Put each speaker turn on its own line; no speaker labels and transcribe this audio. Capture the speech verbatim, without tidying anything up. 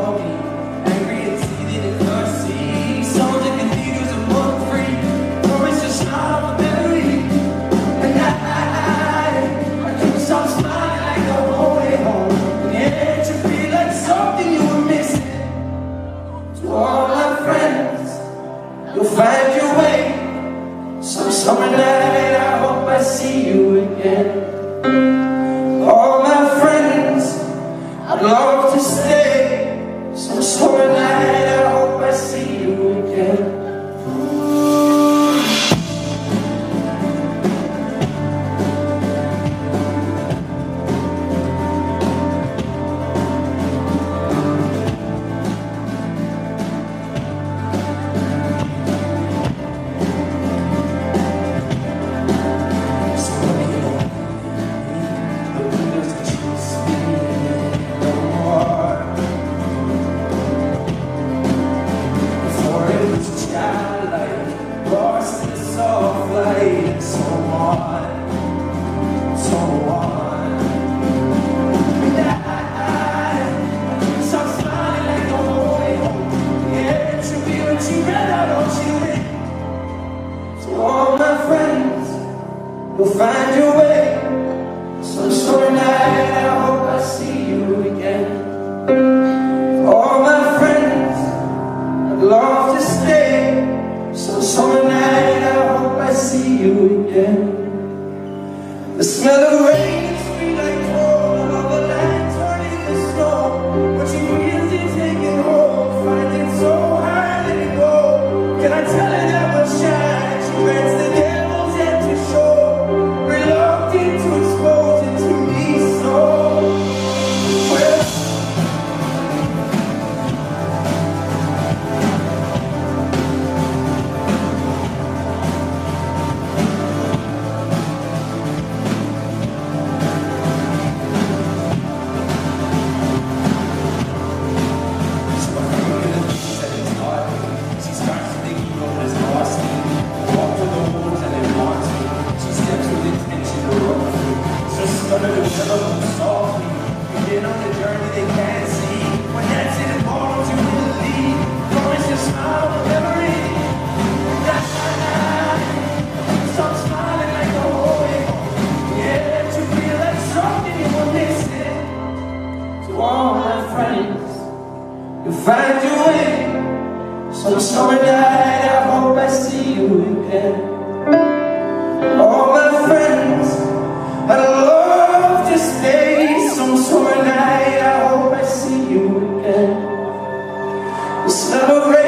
stormy, angry and seething and thirsty. Songs and cathedrals are more free. Promise to smile on the memory. And I, I couldn't stop smiling like the whole way home. And yet you feel like something you were missing. To all my friends, you'll find your way. Some summer night, I hope I see you again. All my friends, I'd love to stay. Some summer night, I hope I see you again. You'll find your way. Some summer night, I hope I see you again. All my friends, I'd love to stay. Some summer night, I hope I see you again. The smell of rain is sweet like cold, of a light turning to snow. Watching music taking hold, finding so high, let it go. Can I tell her that we'll shine? She grants the devil's head to show. Softly, begin on the journey they can't see. When that's in the bottom, you will leave. Promise to smile on memory. Stop smiling like the whole way home. Yeah, to feel like something you were missing. To all my friends, you'll find your way. Some summer night, I hope I see you again. All my friends, I love to stay. Some summer night, I hope I see you again. The smell of rain